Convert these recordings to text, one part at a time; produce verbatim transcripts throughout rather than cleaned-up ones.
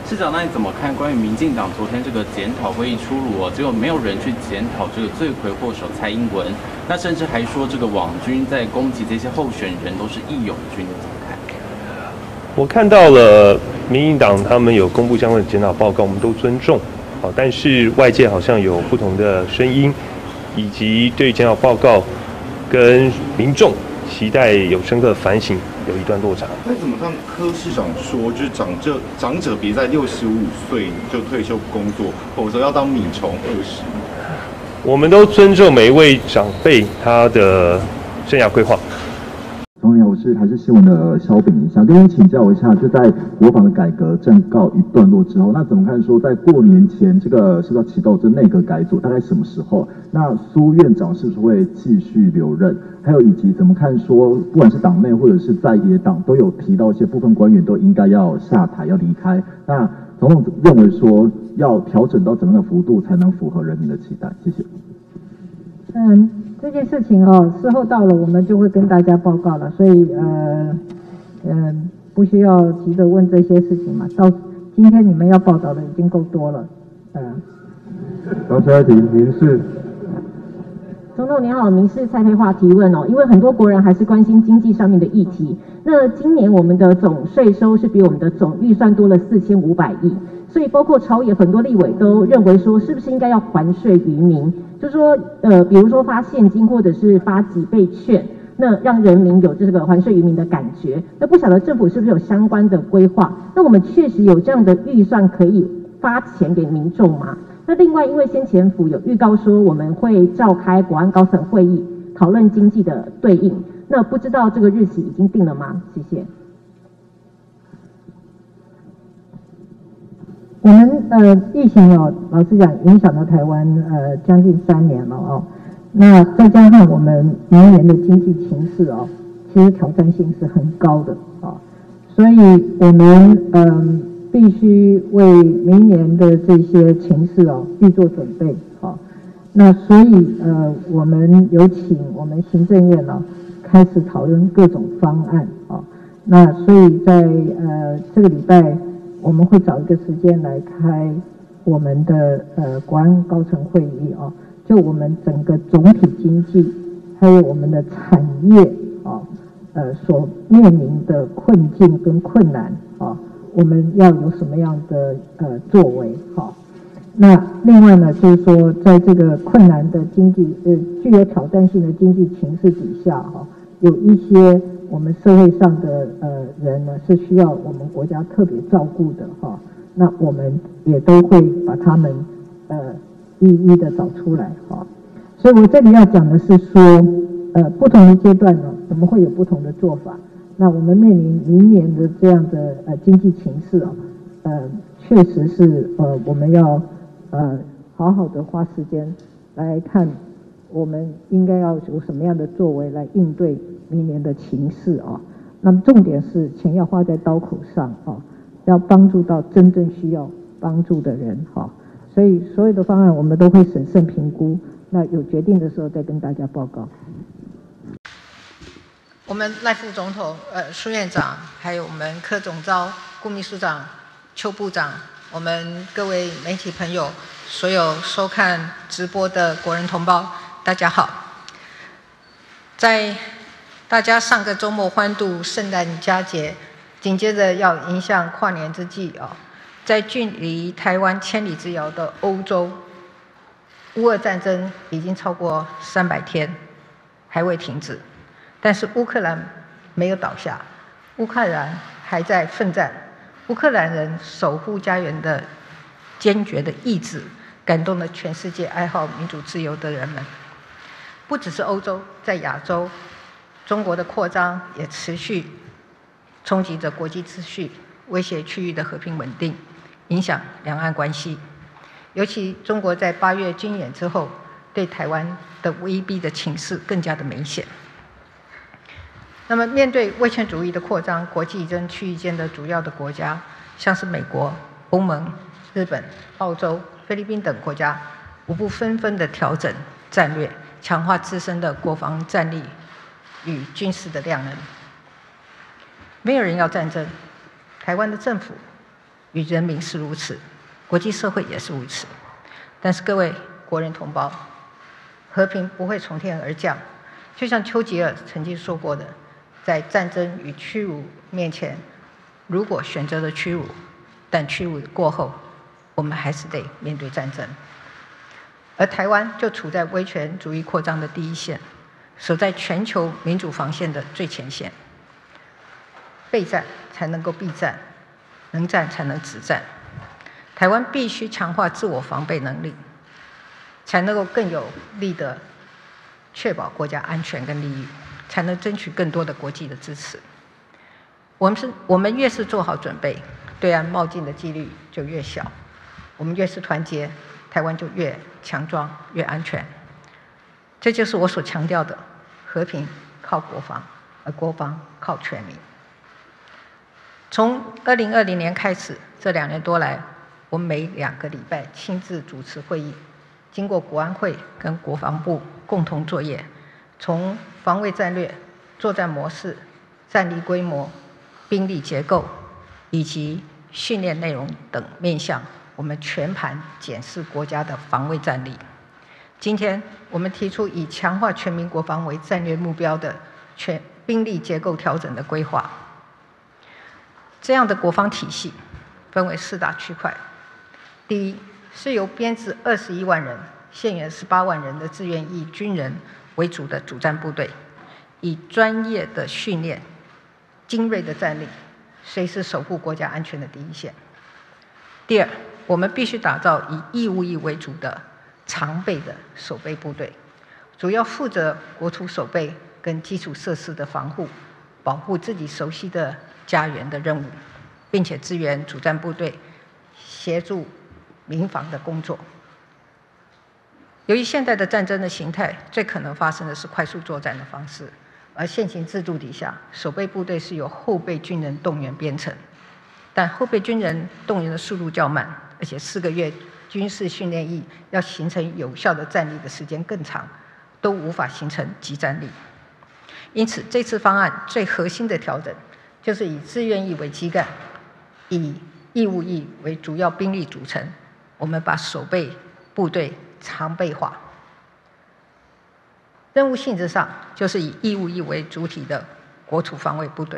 市长，那你怎么看关于民进党昨天这个检讨会议出炉哦？结果没有人去检讨这个罪魁祸首蔡英文，那甚至还说这个网军在攻击这些候选人都是义勇军，怎么看？ 我看到了民进党他们有公布相关的检讨报告，我们都尊重。好，但是外界好像有不同的声音，以及对检讨报告跟民众期待有深刻的反省有一段落差。 那怎么看柯市长说，就是长者长者别在六十五岁就退休工作，否则要当米虫二十？ 我们都尊重每一位长辈他的生涯规划。 总理，我是台视新闻的肖炳，想跟您请教一下，就在国防的改革正告一段落之后，那怎么看说在过年前这个是不是要启动这内阁改组，大概什么时候？那苏院长是不是会继续留任？还有以及怎么看说，不管是党内或者是在野党，都有提到一些部分官员都应该要下台要离开。那总统认为说要调整到怎么样的幅度才能符合人民的期待？谢谢。 嗯。这件事情哦，事后到了我们就会跟大家报告了，所以呃呃不需要急着问这些事情嘛。到今天你们要报道的已经够多了，嗯。 然后下一题，民事。 总统您好，民事蔡佩华提问哦，因为很多国人还是关心经济上面的议题。那今年我们的总税收是比我们的总预算多了四千五百亿，所以包括朝野很多立委都认为说，是不是应该要还税于民？就说呃，比如说发现金或者是发几倍券，那让人民有这个还税于民的感觉。那不晓得政府是不是有相关的规划？那我们确实有这样的预算可以发钱给民众吗？那另外，因为先前府有预告说我们会召开国安高层会议讨论经济的对应，那不知道这个日期已经定了吗？谢谢。 我们呃疫情哦，老实讲影响到台湾呃将近三年了哦，那再加上我们明年的经济情势哦，其实挑战性是很高的哦，所以我们嗯。呃必须为明年的这些情势哦预做准备，好，那所以呃我们有请我们行政院呢开始讨论各种方案啊，那所以在呃这个礼拜我们会找一个时间来开我们的呃国安高层会议啊，就我们整个总体经济还有我们的产业啊呃所面临的困境跟困难啊。我们要有什么样的呃作为？好，那另外呢，就是说，在这个困难的经济呃具有挑战性的经济情势底下，哈，有一些我们社会上的呃人呢是需要我们国家特别照顾的哈。那我们也都会把他们呃一一的找出来哈。所以我这里要讲的是说，呃，不同的阶段呢，我们会有不同的做法。那我们面临明年的这样的呃经济情势啊，呃，确实是呃我们要呃好好的花时间来看，我们应该要有什么样的作为来应对明年的情势啊。那么重点是钱要花在刀口上啊，要帮助到真正需要帮助的人哈。所以所有的方案我们都会审慎评估，那有决定的时候再跟大家报告。 我们赖副总统、呃苏院长，还有我们柯总召、顾秘书长、邱部长，我们各位媒体朋友，所有收看直播的国人同胞，大家好。在大家上个周末欢度圣诞佳节，紧接着要迎向跨年之际啊，在距离台湾千里之遥的欧洲，乌俄战争已经超过三百天，还未停止。但是乌克兰没有倒下，乌克兰还在奋战，乌克兰人守护家园的坚决的意志，感动了全世界爱好民主自由的人们。不只是欧洲，在亚洲，中国的扩张也持续冲击着国际秩序，威胁区域的和平稳定，影响两岸关系。尤其中国在八月军演之后，对台湾的威逼的情势更加的明显。那么，面对威权主义的扩张，国际跟区域间的主要的国家，像是美国、欧盟、日本、澳洲、菲律宾等国家，无不纷纷的调整战略，强化自身的国防战力与军事的量能。没有人要战争，台湾的政府与人民是如此，国际社会也是如此。但是各位国人同胞，和平不会从天而降，就像丘吉尔曾经说过的，在战争与屈辱面前，如果选择了屈辱，但屈辱过后，我们还是得面对战争。而台湾就处在威权主义扩张的第一线，守在全球民主防线的最前线。备战才能够避战，能战才能止战。台湾必须强化自我防备能力，才能够更有力的确保国家安全跟利益，才能争取更多的国际的支持。我们是，我们越是做好准备，对岸冒进的几率就越小；我们越是团结，台湾就越强壮、越安全。这就是我所强调的：和平靠国防，而国防靠全民。从二零二零年开始，这两年多来，我每两个礼拜亲自主持会议，经过国安会跟国防部共同作业，从防卫战略、作战模式、战力规模、兵力结构以及训练内容等面向，我们全盘检视国家的防卫战力。今天我们提出以强化全民国防为战略目标的全兵力结构调整的规划。这样的国防体系分为四大区块。第一，是由编制二十一万人、现员十八万人的志愿役军人为主的主战部队，以专业的训练、精锐的战力，随时守护国家安全的第一线。第二，我们必须打造以义务役为主的常备的守备部队，主要负责国土守备跟基础设施的防护，保护自己熟悉的家园的任务，并且支援主战部队协助民防的工作。由于现代的战争的形态，最可能发生的是快速作战的方式，而现行制度底下，守备部队是由后备军人动员编成，但后备军人动员的速度较慢，而且四个月军事训练役要形成有效的战力的时间更长，都无法形成即战力。因此，这次方案最核心的调整，就是以志愿役为基干，以义务役为主要兵力组成，我们把守备部队常备化。任务性质上，就是以义务役为主体的国土防卫部队。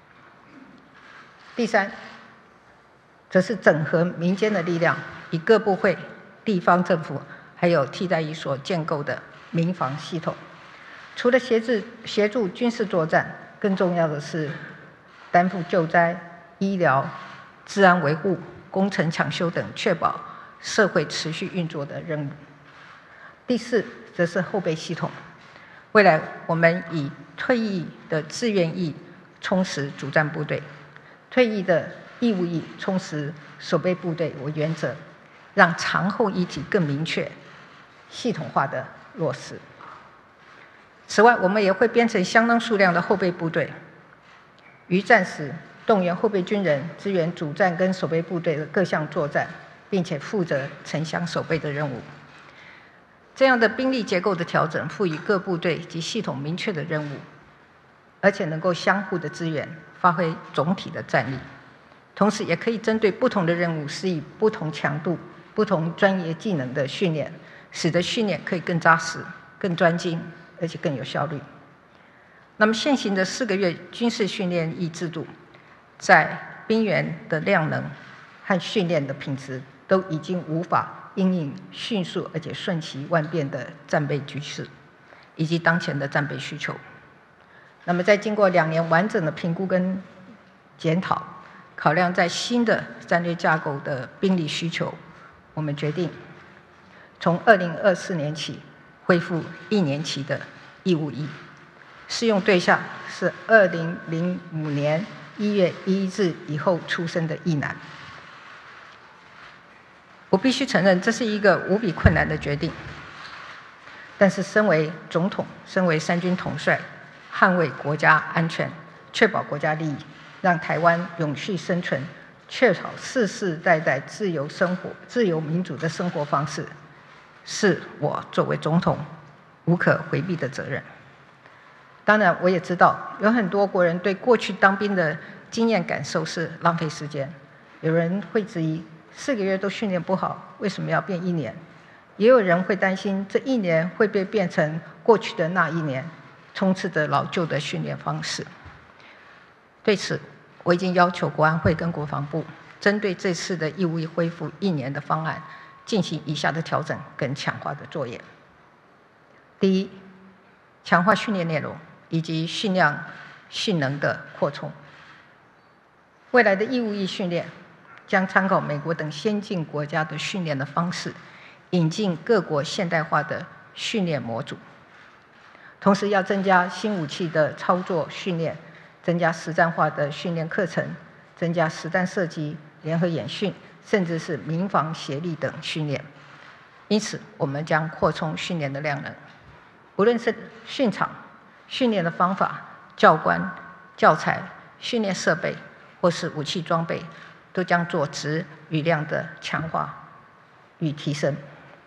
第三，则是整合民间的力量，以各部会、地方政府还有替代役所建构的民防系统。除了协助协助军事作战，更重要的是担负救灾、医疗、治安维护、工程抢修等确保社会持续运作的任务。第四，则是后备系统。未来我们以退役的志愿役充实主战部队，退役的义务役充实守备部队为原则，让常后一体更明确、系统化的落实。此外，我们也会编成相当数量的后备部队，于战时动员后备军人支援主战跟守备部队的各项作战，并且负责城乡守备的任务。这样的兵力结构的调整，赋予各部队及系统明确的任务，而且能够相互的支援，发挥总体的战力。同时，也可以针对不同的任务，施以不同强度、不同专业技能的训练，使得训练可以更扎实、更专精，而且更有效率。那么，现行的四个月军事训练役制度，在兵员的量能和训练的品质，都已经无法因应迅速而且瞬息万变的战备局势，以及当前的战备需求。那么，在经过两年完整的评估跟检讨，考量在新的战略架构的兵力需求，我们决定从二零二四年起恢复一年期的义务役，适用对象是二零零五年一月一日以后出生的役男。我必须承认，这是一个无比困难的决定。但是，身为总统，身为三军统帅，捍卫国家安全，确保国家利益，让台湾永续生存，确保世世代代自由生活、自由民主的生活方式，是我作为总统无可回避的责任。当然，我也知道有很多国人对过去当兵的经验感受是浪费时间。 有人会质疑，四个月都训练不好，为什么要变一年？也有人会担心，这一年会被变成过去的那一年，充斥着老旧的训练方式。对此，我已经要求国安会跟国防部，针对这次的义务役恢复一年的方案，进行以下的调整跟强化的作业。第一，强化训练内容以及训量、训能的扩充。未来的义务役训练将参考美国等先进国家的训练的方式，引进各国现代化的训练模组，同时要增加新武器的操作训练，增加实战化的训练课程，增加实弹射击、联合演训，甚至是民防协力等训练。因此，我们将扩充训练的量能，无论是训场、训练的方法、教官、教材、训练设备，或是武器装备，都将做质与量的强化与提升。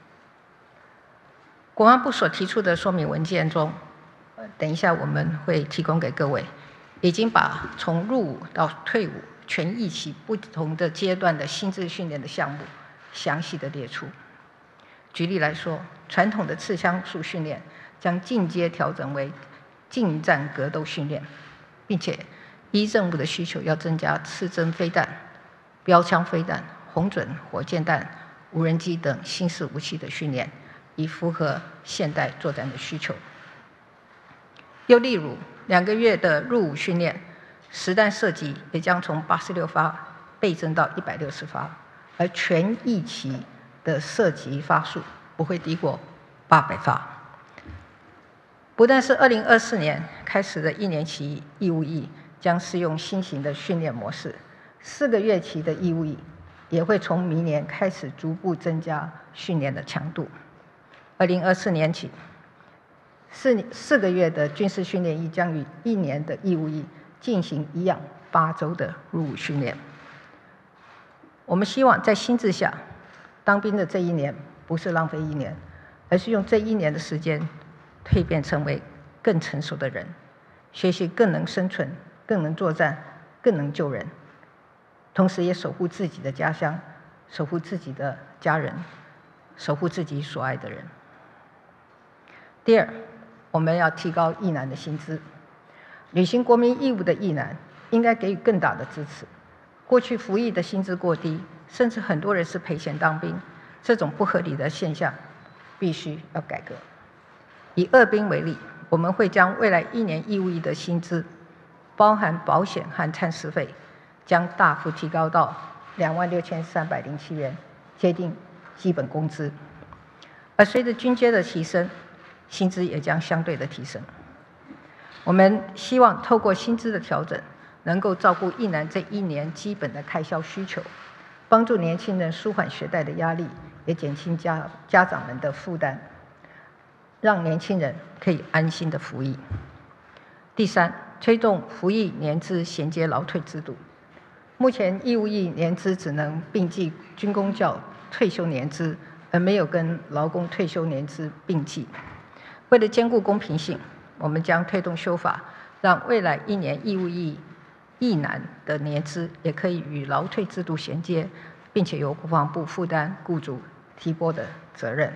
国防部所提出的说明文件中，等一下我们会提供给各位，已经把从入伍到退伍全役期不同的阶段的新制训练的项目详细的列出。举例来说，传统的刺枪术训练将进阶调整为近战格斗训练，并且依任务的需求要增加刺针飞弹、标枪飞弹、红准火箭弹、无人机等新式武器的训练，以符合现代作战的需求。又例如，两个月的入伍训练，实弹射击也将从八十六发倍增到一百六十发，而全役期的射击发数不会低过八百发。不但是二零二四年开始的一年期义务役将适用新型的训练模式，四个月期的义务役也会从明年开始逐步增加训练的强度。二零二四年起，四四个月的军事训练役将与一年的义务役进行一样八周的入伍训练。我们希望在新制下，当兵的这一年不是浪费一年，而是用这一年的时间蜕变成为更成熟的人，学习更能生存、更能作战、更能救人，同时也守护自己的家乡，守护自己的家人，守护自己所爱的人。第二，我们要提高役男的薪资，履行国民义务的役男应该给予更大的支持。过去服役的薪资过低，甚至很多人是赔钱当兵，这种不合理的现象必须要改革。以二兵为例，我们会将未来一年义务役的薪资，包含保险和餐食费，将大幅提高到两万六千三百零七元，接近基本工资。而随着军阶的提升，薪资也将相对的提升。我们希望透过薪资的调整，能够照顾役男这一年基本的开销需求，帮助年轻人舒缓学贷的压力，也减轻家家长们的负担，让年轻人可以安心的服役。第三，推动服役年资衔接劳退制度。目前义务役年资只能并计军公教退休年资，而没有跟劳工退休年资并计。为了兼顾公平性，我们将推动修法，让未来一年义务役役男的年资也可以与劳退制度衔接，并且由国防部负担雇主提拨的责任。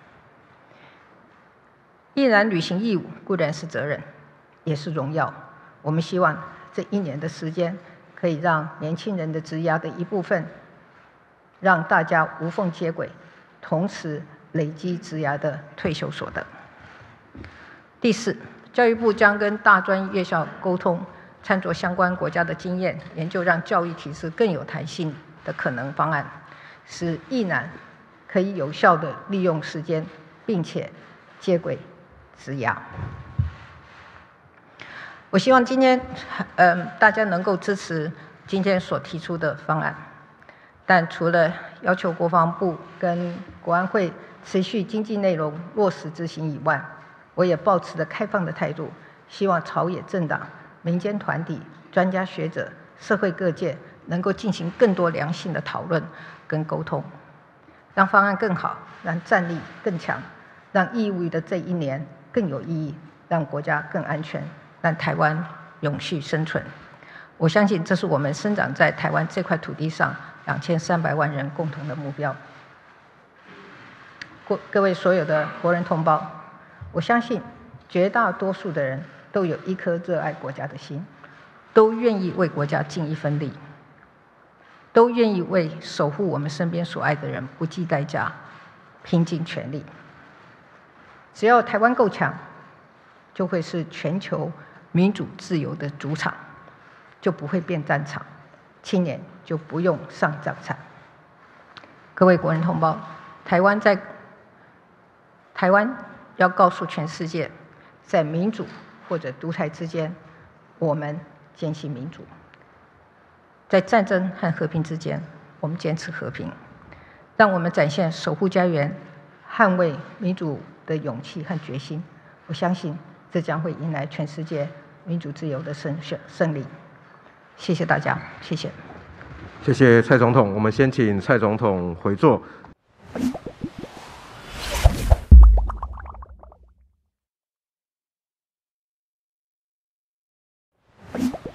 役男履行义务固然是责任，也是荣耀。我们希望这一年的时间，可以让年轻人的职涯的一部分，让大家无缝接轨，同时累积职涯的退休所得。第四，教育部将跟大专院校沟通，参照相关国家的经验，研究让教育体制更有弹性的可能方案，使役男可以有效的利用时间，并且接轨职涯。我希望今天，嗯、呃，大家能够支持今天所提出的方案。但除了要求国防部跟国安会持续经济内容落实执行以外，我也抱持着开放的态度，希望朝野政党、民间团体、专家学者、社会各界能够进行更多良性的讨论跟沟通，让方案更好，让战力更强，让义务役的这一年更有意义，让国家更安全，让台湾永续生存。 我相信这是我们生长在台湾这块土地上两千三百万人共同的目标。各各位所有的国人同胞，我相信绝大多数的人都有一颗热爱国家的心，都愿意为国家尽一份力，都愿意为守护我们身边所爱的人不计代价，拼尽全力。只要台湾够强，就会是全球民主自由的主场，就不会变战场，青年就不用上战场。各位国人同胞，台湾在台湾要告诉全世界，在民主或者独裁之间，我们坚信民主；在战争和和平之间，我们坚持和平。让我们展现守护家园、捍卫民主的勇气和决心。我相信这将会迎来全世界民主自由的胜胜利。谢谢大家，谢谢。 谢谢蔡总统，我们先请蔡总统回座。 you